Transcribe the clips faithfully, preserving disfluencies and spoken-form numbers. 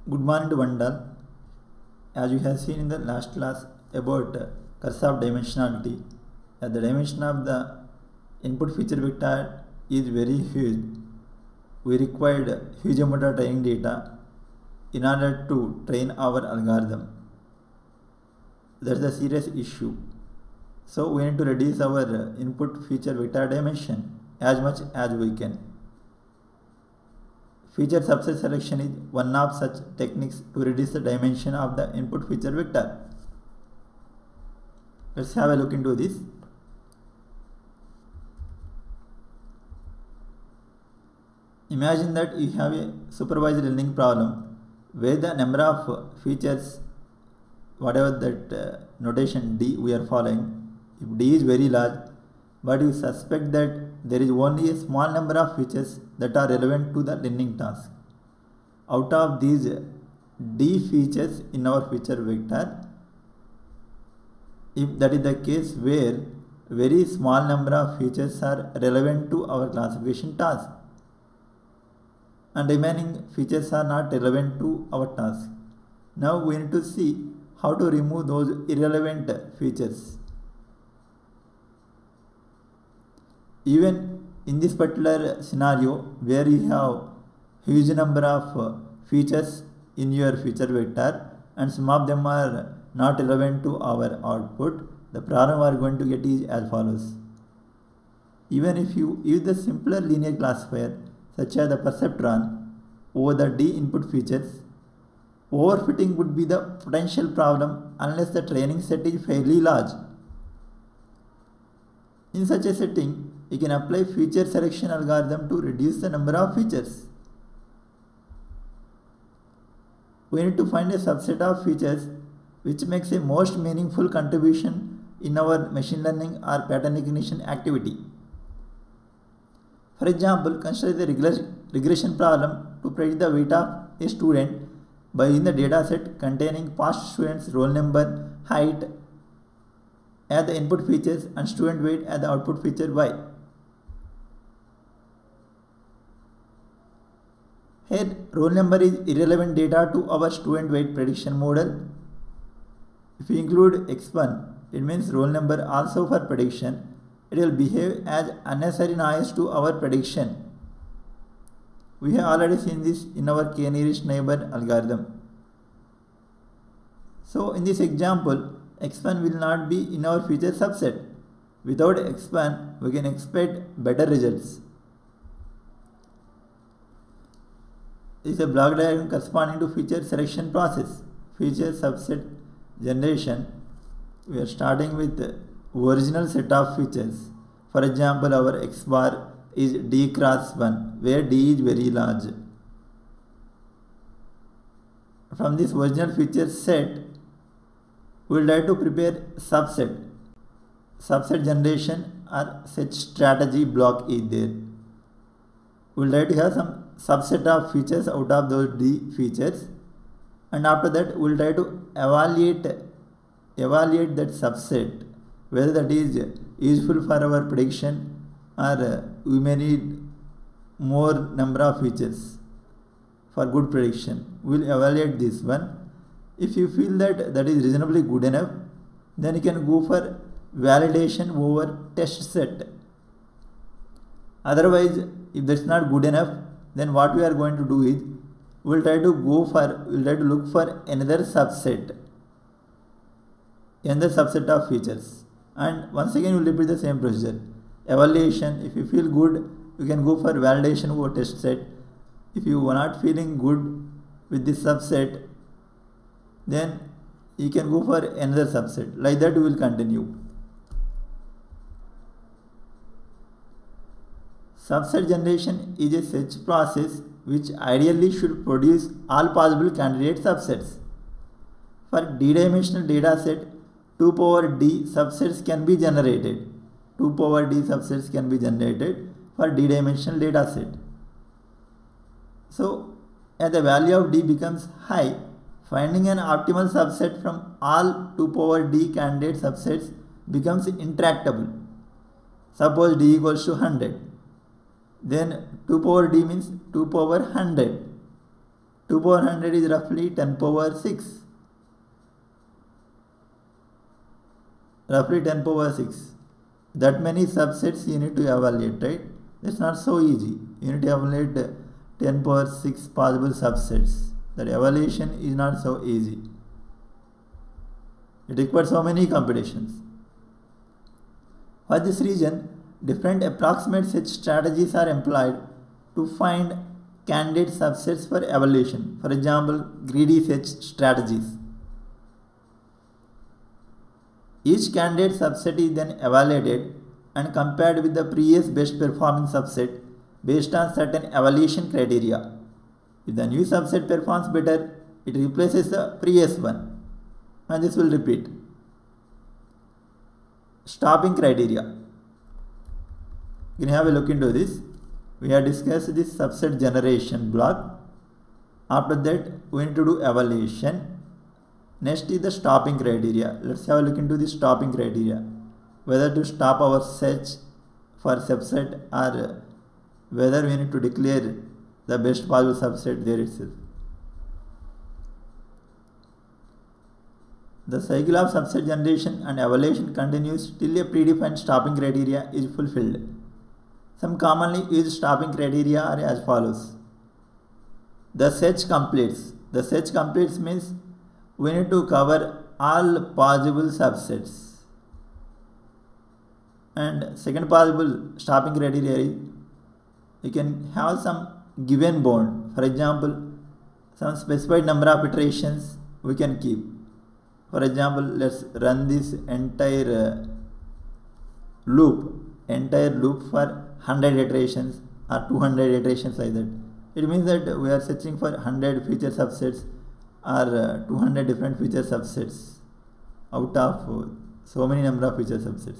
Good morning to one and all. As you have seen in the last class about uh, curse of dimensionality, uh, the dimension of the input feature vector is very huge. We required huge amount of training data in order to train our algorithm. That's a serious issue. So we need to reduce our uh, input feature vector dimension as much as we can. Feature subset selection is one of such techniques to reduce the dimension of the input feature vector. Let's have a look into this. Imagine that you have a supervised learning problem where the number of features, whatever that uh, notation D we are following, if D is very large, but you suspect that there is only a small number of features that are relevant to the learning task. Out of these D features in our feature vector, if that is the case where very small number of features are relevant to our classification task and remaining features are not relevant to our task. Now we need to see how to remove those irrelevant features. Even in this particular scenario where you have huge number of uh, features in your feature vector and some of them are not relevant to our output, the problem we are going to get is as follows. Even if you use the simpler linear classifier such as the perceptron over the D input features, overfitting would be the potential problem unless the training set is fairly large. In such a setting, you can apply feature selection algorithm to reduce the number of features. We need to find a subset of features which makes a most meaningful contribution in our machine learning or pattern recognition activity. For example, consider the regression problem to predict the weight of a student by using the dataset containing past students' roll number, height as the input features and student weight as the output feature y. Here, roll number is irrelevant data to our student weight prediction model. If we include x one, it means roll number also for prediction. It will behave as unnecessary noise to our prediction. We have already seen this in our k-nearest neighbor algorithm. So in this example, x one will not be in our feature subset. Without x one, we can expect better results. This is a block diagram corresponding to feature selection process. Feature subset generation. We are starting with the original set of features. For example, our x bar is D cross one, where D is very large. From this original feature set, we will try to prepare subset. Subset generation or such strategy block is there. We will try to have some subset of features out of those D features, and after that we will try to evaluate evaluate that subset whether that is useful for our prediction or we may need more number of features for good prediction. We will evaluate this one. If you feel that that is reasonably good enough, then you can go for validation over test set. Otherwise, if that's not good enough, then what we are going to do is we will try to go for we will try to look for another subset, another subset of features, and once again we will repeat the same procedure. Evaluation. If you feel good, you can go for validation over test set. If you are not feeling good with this subset, then you can go for another subset. Like that we will continue. Subset generation is a such process which ideally should produce all possible candidate subsets. For d-dimensional dataset, two power d subsets can be generated. two power d subsets can be generated for d-dimensional dataset. So, as the value of d becomes high, finding an optimal subset from all two power d candidate subsets becomes intractable. Suppose d equals to one hundred. Then two power d means two power one hundred. two power one hundred is roughly ten power six. Roughly ten power six. That many subsets you need to evaluate, right? That's not so easy. You need to evaluate ten power six possible subsets. That evaluation is not so easy. It requires so many computations. For this reason, different approximate search strategies are employed to find candidate subsets for evaluation. For example, greedy search strategies. Each candidate subset is then evaluated and compared with the previous best performing subset based on certain evaluation criteria. If the new subset performs better, it replaces the previous one, and this will repeat. Stopping criteria. You can have a look into this. We have discussed this subset generation block. After that, we need to do evaluation. Next is the stopping criteria. Let's have a look into the stopping criteria. Whether to stop our search for subset or whether we need to declare the best possible subset there itself. The cycle of subset generation and evaluation continues till a predefined stopping criteria is fulfilled. Some commonly used stopping criteria are as follows. The search completes. The search completes means we need to cover all possible subsets. And second possible stopping criteria is you can have some given bound. For example, some specified number of iterations we can keep. For example, let's run this entire uh, loop, entire loop for one hundred iterations or two hundred iterations like that. It means that we are searching for one hundred feature subsets or uh, two hundred different feature subsets out of uh, so many number of feature subsets.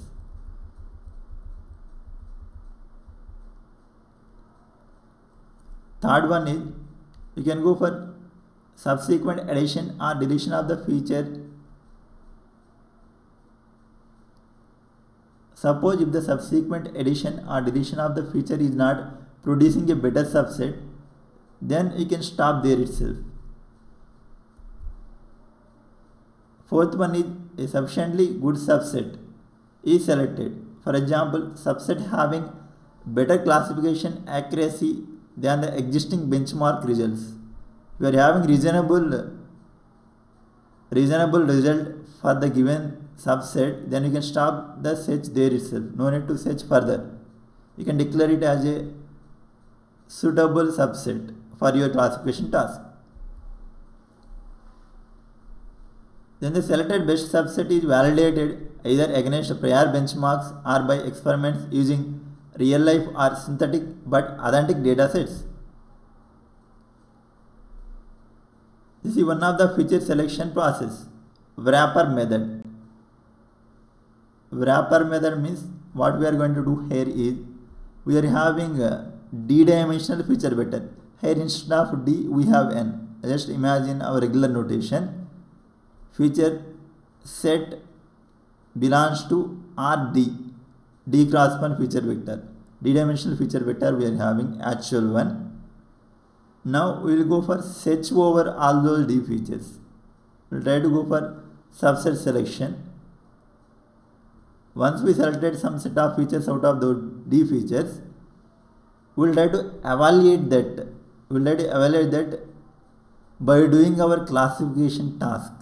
Third one is you can go for subsequent addition or deletion of the feature. Suppose if the subsequent addition or deletion of the feature is not producing a better subset, then you can stop there itself. Fourth one is a sufficiently good subset is selected. For example, subset having better classification accuracy than the existing benchmark results. We are having reasonable reasonable result for the given subset, then you can stop the search there itself. No need to search further. You can declare it as a suitable subset for your classification task. Then the selected best subset is validated either against prior benchmarks or by experiments using real life or synthetic but authentic data sets. This is one of the feature selection process, wrapper method. Wrapper method means what we are going to do here is we are having a d-dimensional feature vector. Here instead of d we have n. Just imagine our regular notation. Feature set belongs to R D. D cross one feature vector. D-dimensional feature vector we are having actual one. Now we will go for search over all those D features. We will try to go for subset selection. Once we selected some set of features out of those D features, we will try to evaluate that. We will try to evaluate that by doing our classification task.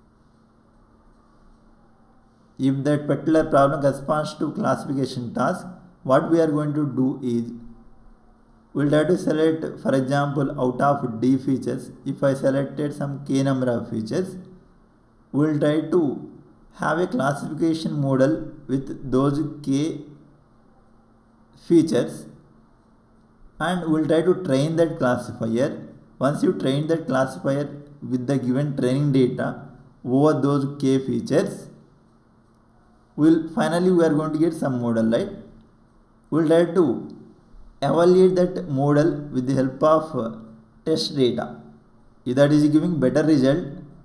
If that particular problem corresponds to classification task, what we are going to do is we will try to select, for example, out of D features, if I selected some k number of features, we will try to have a classification model with those k features and we will try to train that classifier. Once you train that classifier with the given training data over those k features, we'll finally we are going to get some model, right? We'll try to evaluate that model with the help of uh, test data. If that is giving better result,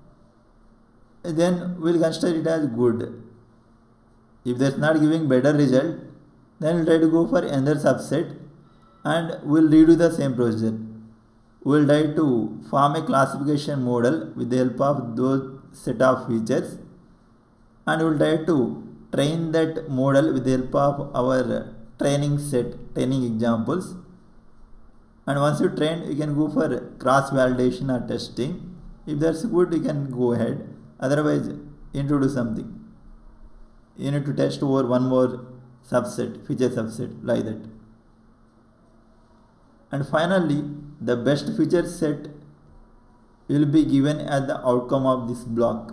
then we'll consider it as good. If that's not giving better result, then we'll try to go for another subset and we'll redo the same procedure. we will try to form a classification model with the help of those set of features, and we will try to train that model with the help of our training set, training examples. And once you train, you can go for cross validation or testing. If that's good, you can go ahead. Otherwise, you need to do something. You need to test over one more subset, feature subset, like that. And finally, the best feature set will be given as the outcome of this block.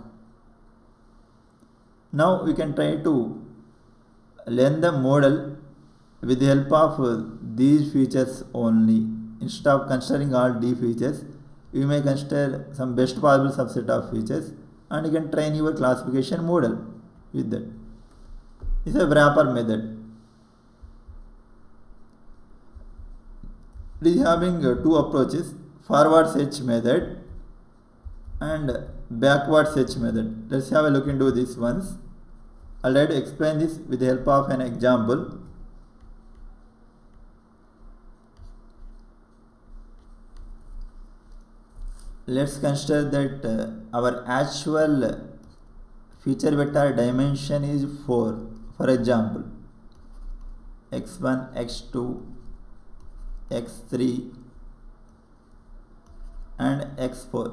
Now we can try to learn the model with the help of these features only. Instead of considering all D features, you may consider some best possible subset of features, and you can train your classification model with that. This is a wrapper method. It is having two approaches: forward search method and backward search method. Let's have a look into this once. I'll try to explain this with the help of an example. Let's consider that uh, our actual feature vector dimension is four. For example, x one, x two, x three and x four.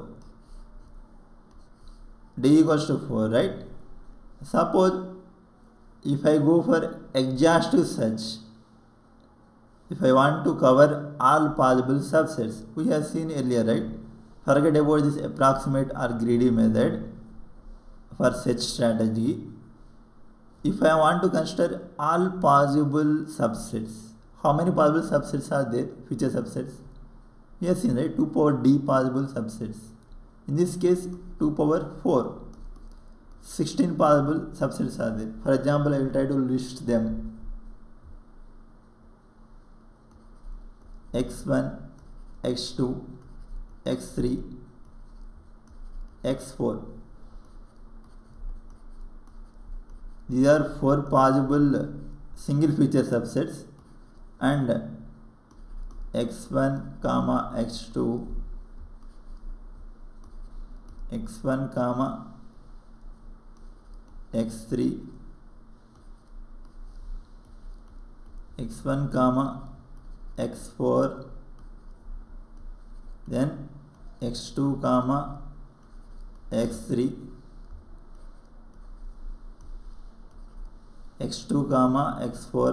D equals to four, right? Suppose if I go for exhaustive search, if I want to cover all possible subsets, we have seen earlier, right? Forget about this approximate or greedy method for search strategy. If I want to consider all possible subsets, how many possible subsets are there? Feature subsets. We have seen, right? two power d possible subsets. In this case, two power four. sixteen possible subsets are there. For example, I will try to list them. x one, x two, x three, x four. These are four possible single feature subsets, and x one comma x two, x one comma x three, x one comma x four, then x two comma x three, x two comma x four,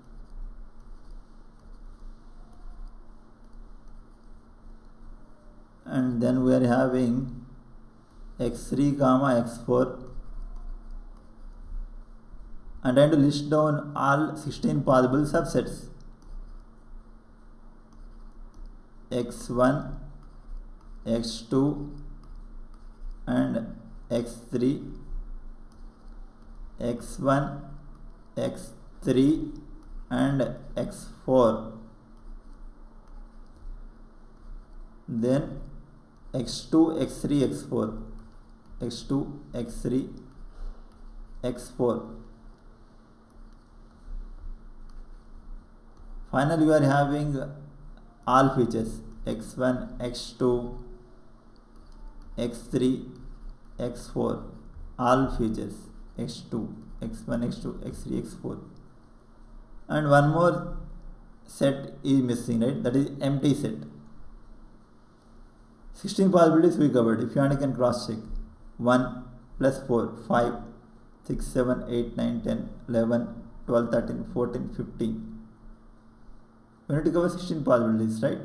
and then we are having x three comma x four, and then to list down all sixteen possible subsets: x one, x two and x three, x one, x three and x four, then x two, x three, x four, x two, x three, x four. Finally, we are having all features: x one, x two, x three, x four, all features: x two, x one, x two, x three, x four. And one more set is missing, right? That is empty set. sixteen possibilities we covered. If you want, you can cross check. one plus four, five, six, seven, eight, nine, ten, eleven, twelve, thirteen, fourteen, fifteen. We need to cover sixteen possibilities, right?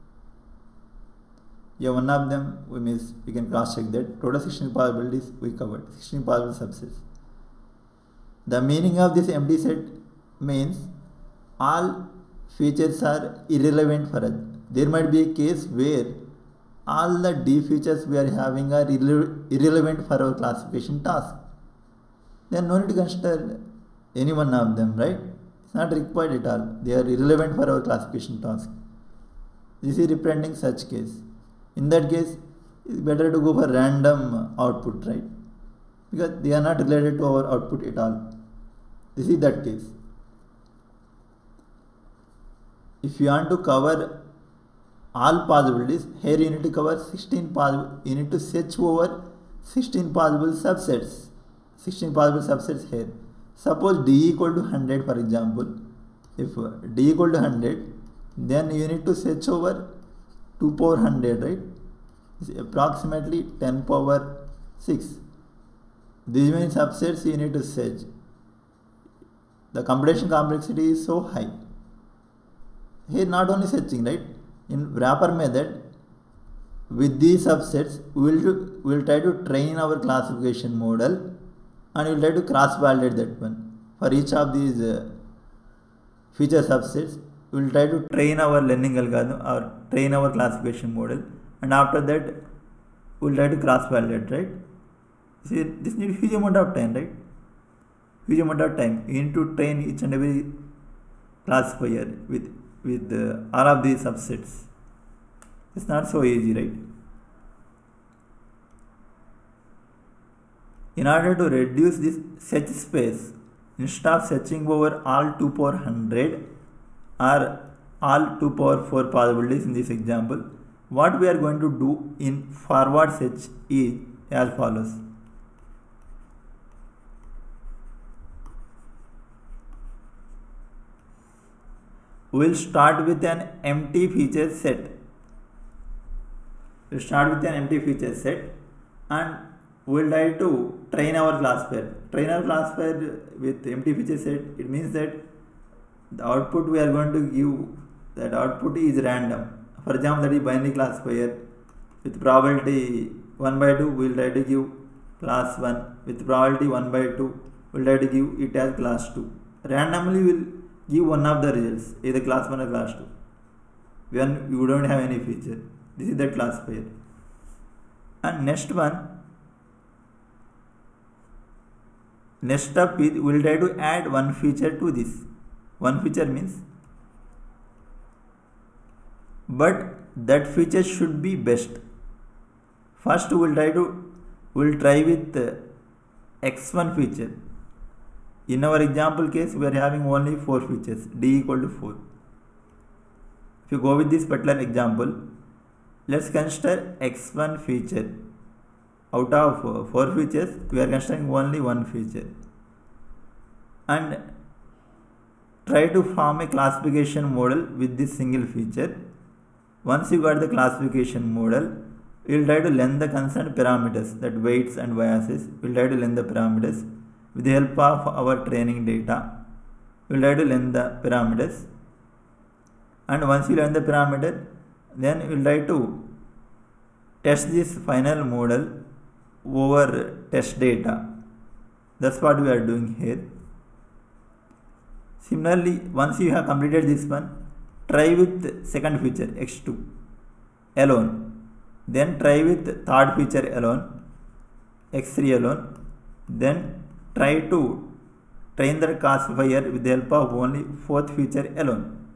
Yeah, one of them we miss. We can cross check that. Total sixteen possibilities we covered. sixteen possible subsets. The meaning of this empty set means all features are irrelevant for us. There might be a case where all the D features we are having are irre irrelevant for our classification task. Then no need to consider any one of them, right? It's not required at all. They are irrelevant for our classification task. This is representing such case. In that case, it's better to go for random output, right? Because they are not related to our output at all. This is that case. If you want to cover all possibilities. Here you need to cover sixteen possible, you need to search over sixteen possible subsets, sixteen possible subsets here. Suppose d equal to one hundred, for example. If d equal to one hundred, then you need to search over two power one hundred, right? It's approximately ten power six. These many subsets you need to search. The computation complexity is so high. Here not only searching, right? In wrapper method, with these subsets, we will, do, we will try to train our classification model, and we will try to cross validate that one. For each of these uh, feature subsets, we will try to train our learning algorithm or train our classification model, and after that we will try to cross validate, right? See, this needs huge amount of time, right? Huge amount of time. You need to train each and every classifier with with uh, all of these subsets. It's not so easy, right? In order to reduce this search space, instead of searching over all two power one hundred or all two power four possibilities in this example, what we are going to do in forward search is as follows. We will start with an empty feature set. We will start with an empty feature set and we will try to train our classifier. Train our classifier with empty feature set, it means that the output we are going to give, that output is random. For example, that is binary classifier. With probability one by two, we will try to give class one. With probability one by two, we will try to give it as class two. Randomly we will give one of the results, either class one or class two, when you don't have any feature. This is the classifier. And next one, next step is we will try to add one feature to this. One feature means, but that feature should be best. First we will try to we will try with uh, x one feature. In our example case, we are having only four features, d equal to four. If you go with this particular example, let's consider x one feature. Out of uh, four features, we are considering only one feature. And try to form a classification model with this single feature. Once you got the classification model, we will try to learn the concerned parameters, that weights and biases. We will try to learn the parameters. With the help of our training data, we will try to learn the parameters. And once you learn the parameter, then we will try to test this final model over test data. That's what we are doing here. Similarly, once you have completed this one, try with second feature x two alone. Then try with third feature alone, x three alone. Then try to train the classifier with the help of only fourth feature alone.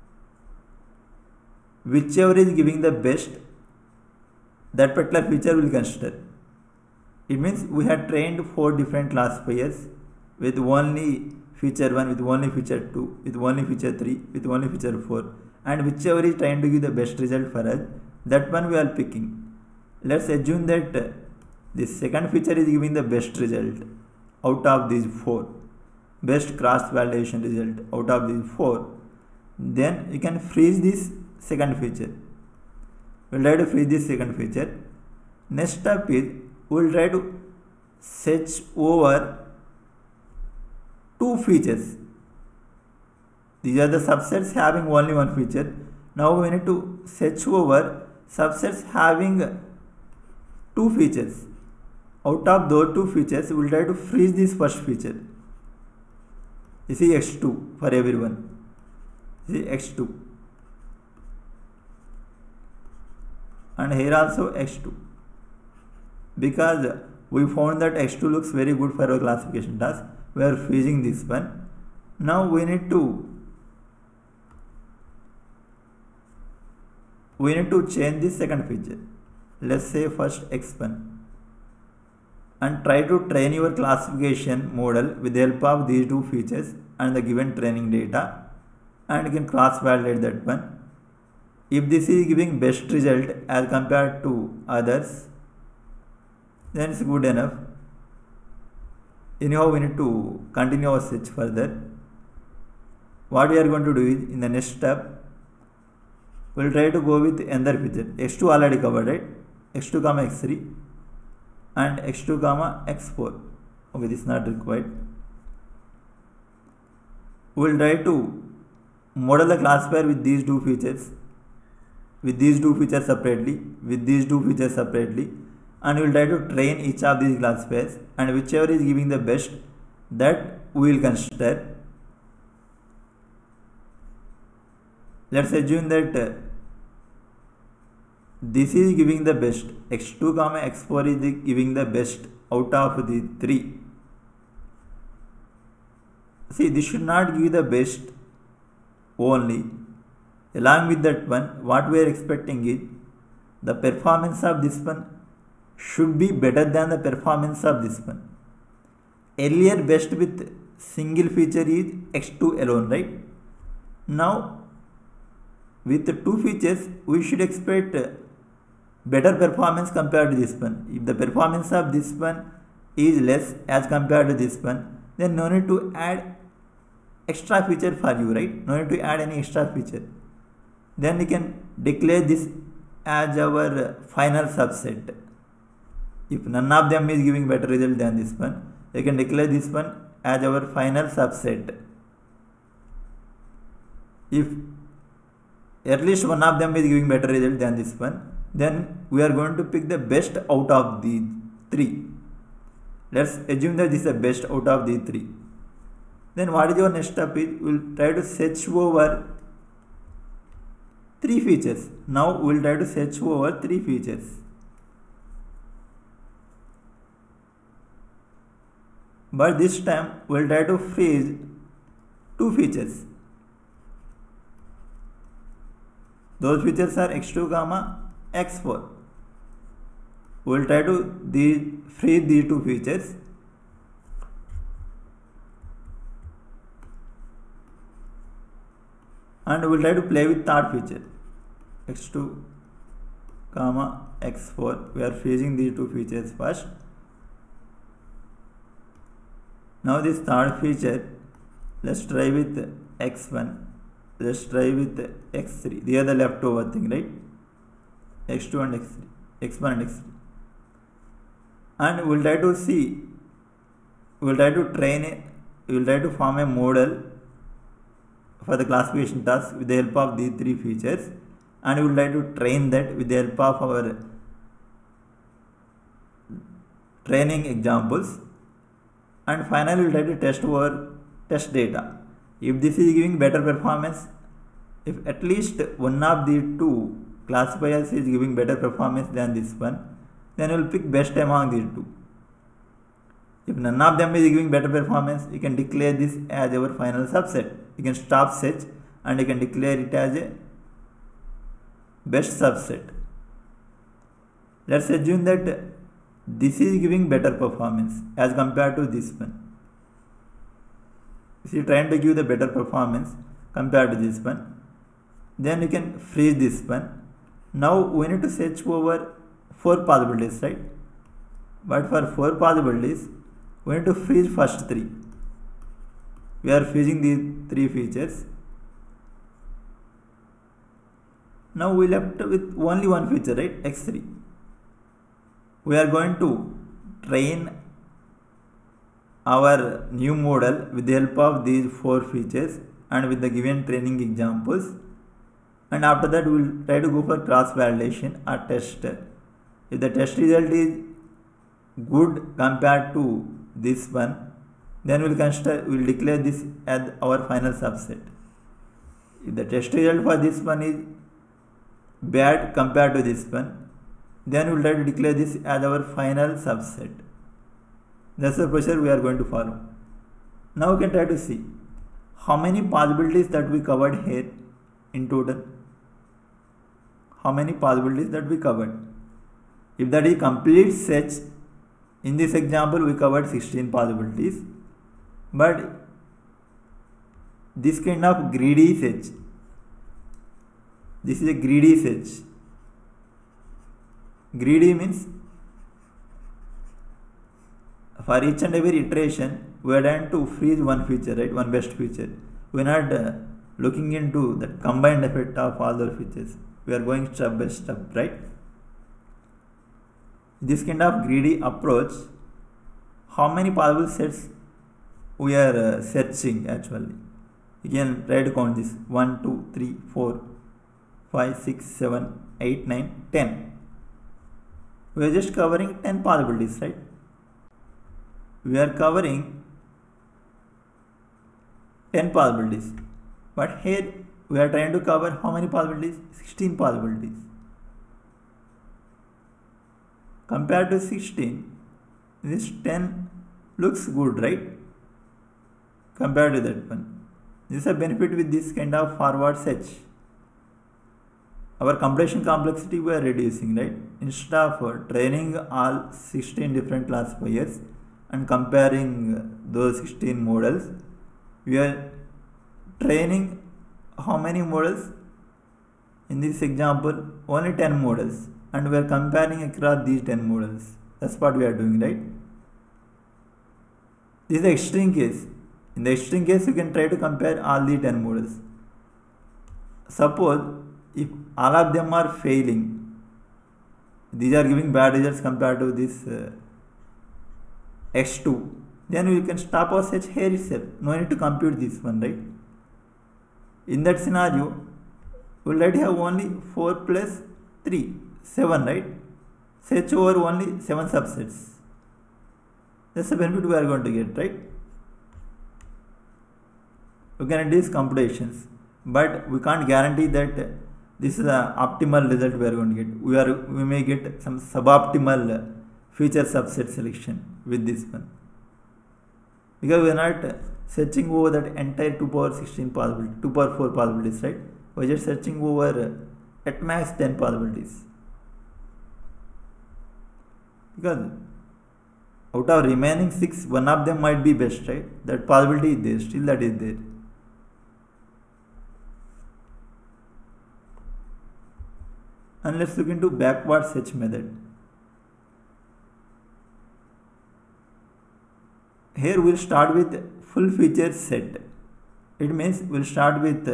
Whichever is giving the best, that particular feature will consider. It means we have trained four different classifiers with only feature one, with only feature two, with only feature three, with only feature four, and whichever is trying to give the best result for us, that one we are picking. Let's assume that this second feature is giving the best result out of these four, best cross validation result out of these four. Then you can freeze this second feature. We will try to freeze this second feature. Next step is we will try to search over two features. These are the subsets having only one feature. Now we need to search over subsets having two features. Out of those two features, we will try to freeze this first feature. This is x two for everyone. This is x two. And here also x two. Because we found that x two looks very good for our classification task, we are freezing this one. Now we need to we need to change this second feature. Let's say first x one. And try to train your classification model with the help of these two features and the given training data, and you can cross validate that one. If this is giving best result as compared to others, then it's good enough. Anyhow, we need to continue our search further. What we are going to do is, in the next step, we will try to go with another feature. x two already covered, right? x two comma x three and x two comma x four. Okay, this is not required. We will try to model the classifier with these two features, with these two features separately, with these two features separately, and we will try to train each of these classifiers, and whichever is giving the best, that we will consider. Let's assume that uh, this is giving the best, x two comma x four is the giving the best out of the three. See, this should not give the best only. Along with that one, what we are expecting is the performance of this one should be better than the performance of this one. Earlier best with single feature is x two alone, right? Now with the two features, we should expect better performance compared to this one. If the performance of this one is less as compared to this one, then no need to add extra feature for you, right? No need to add any extra feature. Then we can declare this as our final subset. If none of them is giving better result than this one, we can declare this one as our final subset. If at least one of them is giving better result than this one, then we are going to pick the best out of the three. Let's assume that this is the best out of the three. Then what is your next step is, we will try to search over three features. Now we will try to search over three features. But this time we will try to freeze two features. Those features are x two comma x four. We will try to the, freeze these two features. And we will try to play with third feature, x two comma x four. We are freezing these two features first. Now this third feature, let's try with x one. Let's try with x three. They are the leftover thing, right? x two and x three, x one and x three. And we will try to see, we will try to train it, we will try to form a model for the classification task with the help of these three features, and we will try to train that with the help of our training examples, and finally we will try to test over test data. If this is giving better performance, if at least one of the two classifiers is giving better performance than this one, then we will pick best among these two. If none of them is giving better performance, you can declare this as our final subset. You can stop search and you can declare it as a best subset. Let's assume that this is giving better performance as compared to this one. If you are trying to give the better performance compared to this one, then you can freeze this one. Now we need to search over four possibilities, right? But for four possibilities, we need to freeze first three. We are freezing these three features. Now we left with only one feature, right? x three. We are going to train our new model with the help of these four features and with the given training examples, and after that we will try to go for cross validation or test. If the test result is good compared to this one, then we will consider, we will declare this as our final subset. If the test result for this one is bad compared to this one, then we will try to declare this as our final subset. That's the procedure we are going to follow. Now we can try to see how many possibilities that we covered here in total. How many possibilities that we covered. If that is complete search, in this example we covered sixteen possibilities. But this kind of greedy search, This is a greedy search. Greedy means for each and every iteration we are trying to freeze one feature, right? One best feature. We are not uh, looking into the combined effect of all those features. We are going step by step, right? This kind of greedy approach, how many possible sets we are uh, searching actually? You can try to count this: one, two, three, four, five, six, seven, eight, nine, ten. We are just covering ten possibilities, right? We are covering ten possibilities, but here we are trying to cover how many possibilities? sixteen possibilities. Compared to sixteen, this ten looks good, right? Compared to that one. This is a benefit with this kind of forward search. Our computation complexity we are reducing, right? Instead of training all sixteen different classifiers and comparing those sixteen models, we are training how many models? In this example, only ten models, and we are comparing across these ten models. That's what we are doing, right? This is the extreme case. In the extreme case, you can try to compare all the ten models. Suppose if all of them are failing, these are giving bad results compared to this uh, X two, then we can stop our search here itself. No need to compute this one, right? In that scenario, we will already have only four plus three, seven, right? Search over only seven subsets. That's the benefit we are going to get, right? We can reduce computations, but we can't guarantee that this is the optimal result we are going to get. We are we may get some suboptimal feature subset selection with this one, because we are not searching over that entire two power sixteen possibilities, two power four possibilities, right? We are just searching over at max ten possibilities, because out of remaining six, one of them might be best, right? That possibility is there, still that is there. And let's look into backward search method. Here we'll start with full feature set. It means we'll start with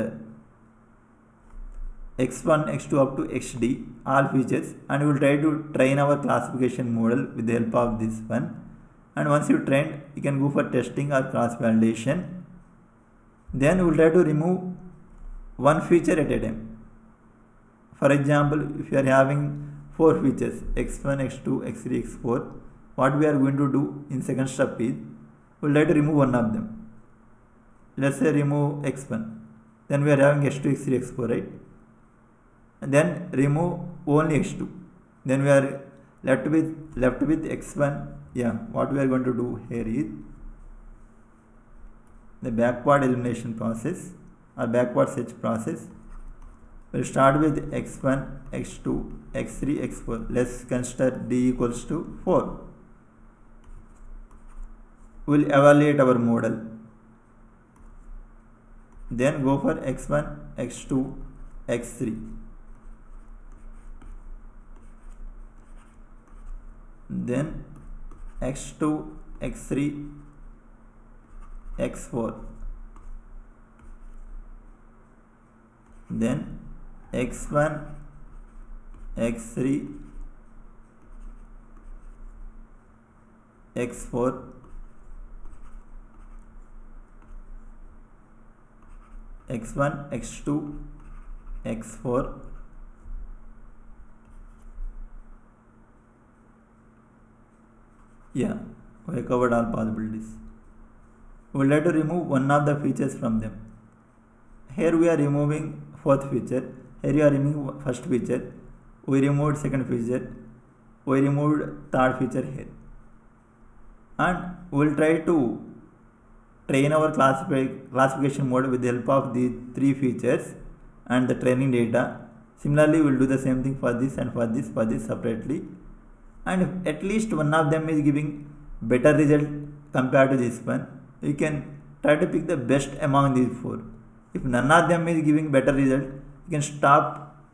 x one, x two up to X D, all features, and we'll try to train our classification model with the help of this one. And once you train, you can go for testing or cross validation. Then we'll try to remove one feature at a time. For example, if you are having four features, x one, x two, x three, x four, what we are going to do in second step is we'll try to remove one of them. Let's say remove x one. Then we are having x two, x three, x four, right? And then remove only x two. Then we are left with left with x one. Yeah, what we are going to do here is the backward elimination process or backward search process. We'll start with x one, x two, x three, x four. Let's consider d equals to four. We'll evaluate our model. Then go for x one, x two, x three. Then x two, x three, x four. Then x one, x three, x four, x one, x two, x four, yeah, we have covered all possibilities. We will have to remove one of the features from them. Here we are removing fourth feature. Here you are removing first feature. We removed second feature. We removed third feature here. And we will try to train our classify, classification model with the help of the three features and the training data. Similarly, we will do the same thing for this and for this, for this separately. And if at least one of them is giving better result compared to this one, you can try to pick the best among these four. If none of them is giving better result, you can stop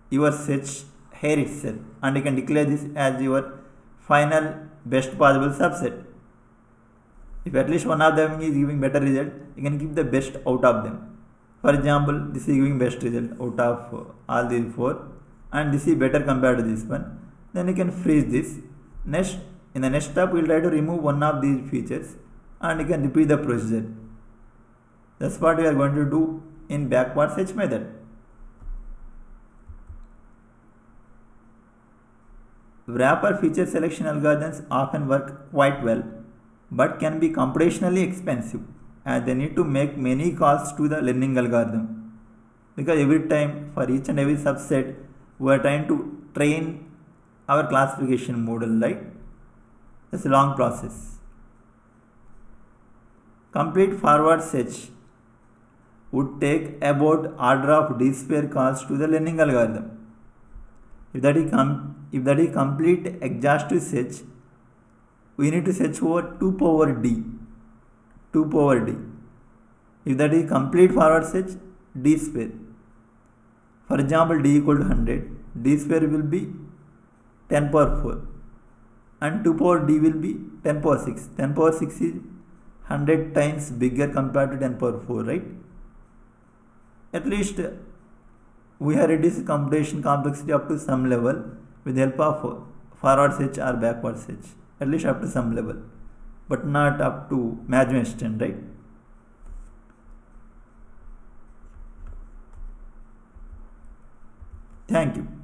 your search here itself, and you can declare this as your final best possible subset. If at least one of them is giving better result, you can keep the best out of them. For example, this is giving best result out of all these four, and this is better compared to this one. Then you can freeze this. Next, in the next step, we will try to remove one of these features, and you can repeat the procedure. That's what we are going to do in backward search method. Wrapper feature selection algorithms often work quite well, but can be computationally expensive, as they need to make many calls to the learning algorithm. Because every time, for each and every subset, we are trying to train our classification model, right? It's a long process. Complete forward search would take about order of d square calls to the learning algorithm. If that is, com if that is complete exhaustive search, we need to search over two power d. two power d. If that is complete forward search, d square. For example, d equal to one hundred, d square will be ten power four, and two power d will be ten power six. ten power six is one hundred times bigger compared to ten power four, right? At least we have reduced computation complexity up to some level with the help of forward search or backward search, at least up to some level, but not up to maximum extent, right? Thank you.